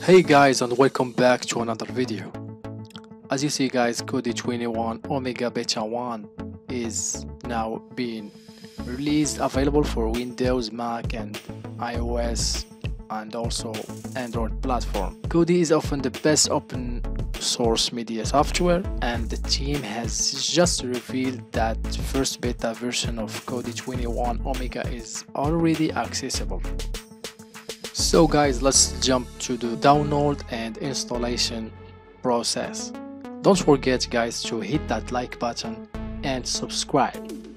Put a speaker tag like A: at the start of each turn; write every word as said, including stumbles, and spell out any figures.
A: Hey guys, and welcome back to another video. As you see guys, Kodi twenty-one Omega Beta one is now being released, available for Windows, Mac and iOS and also Android platform. Kodi is often the best open source media software, and the team has just revealed that first beta version of Kodi twenty-one Omega is already accessible. So guys, let's jump to the download and installation process. Don't forget guys to hit that like button and subscribe.